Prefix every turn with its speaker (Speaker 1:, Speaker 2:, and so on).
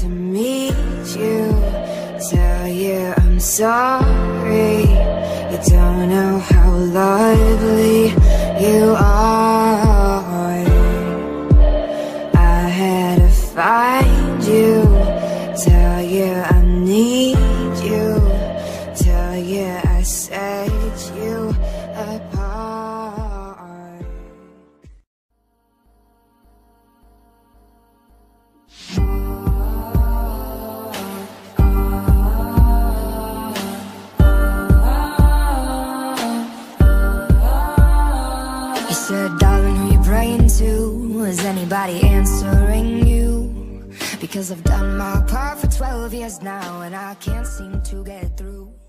Speaker 1: to meet you, tell you I'm sorry. You don't know how lovely you are. I had to find you, tell you I need you, tell you I set you apart. You said, darling, who you praying to? Is anybody answering you? Because I've done my part for 12 years now, and I can't seem to get through.